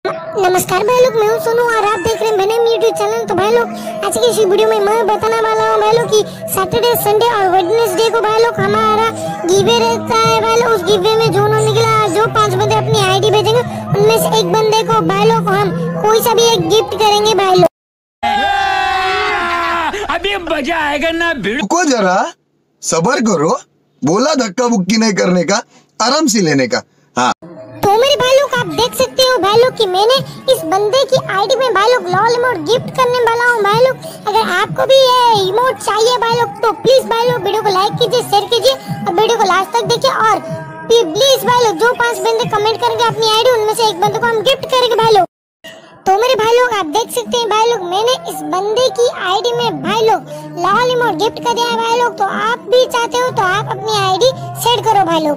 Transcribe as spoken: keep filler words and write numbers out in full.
नमस्कार भाई लोग, मैं हूं सोनू और आप देख रहे हैं मैंने यूट्यूब चैनल। तो भाई लोग आज की इस वीडियो में मैं बताने वाला हूं भाई लोग कि सैटरडे, संडे और वेडनेसडे को भाई लोग हमारा गिवे रहता है। भाई लोग उस गिवे में जो निकला जो पांच बंदे अपनी आईडी भेजेंगे उनमें से एक बंदे को भाई लोग हम कोई सा भी एक गिफ्ट करेंगे। भाई लोग अभी मजा आएगा ना। रुको जरा, सबर करो। बोला धक्का बुक्की नहीं करने का, आराम से लेने का। हाँ तो मेरे भाई लोग आप देख सकते हो भाई लोग कि मैंने इस बंदे की आईडी में भाई लोग लॉल इमोट गिफ्ट करने वाला हूँ। भाई लोग अगर आपको भी ये इमोट चाहिए भाई लोग तो प्लीज भाई लोग वीडियो को लाइक कीजिए, शेयर कीजिए और वीडियो को लास्ट तक देखिए। और प्लीज भाई लोग जो पांच बंदे कमेंट करेंगे अपनी आईडी उनमें से एक बंदे को हम गिफ्ट करेंगे। भाई लोग तो मेरे भाई लोग आप देख सकते हैं भाई लोग मैंने इस बंदे की आईडी में भाई लोग लॉल इमोट गिफ्ट कर दिया है। भाई लोग तो आप भी चाहते हो तो आप अपनी आईडी सेट करो भाई लोग।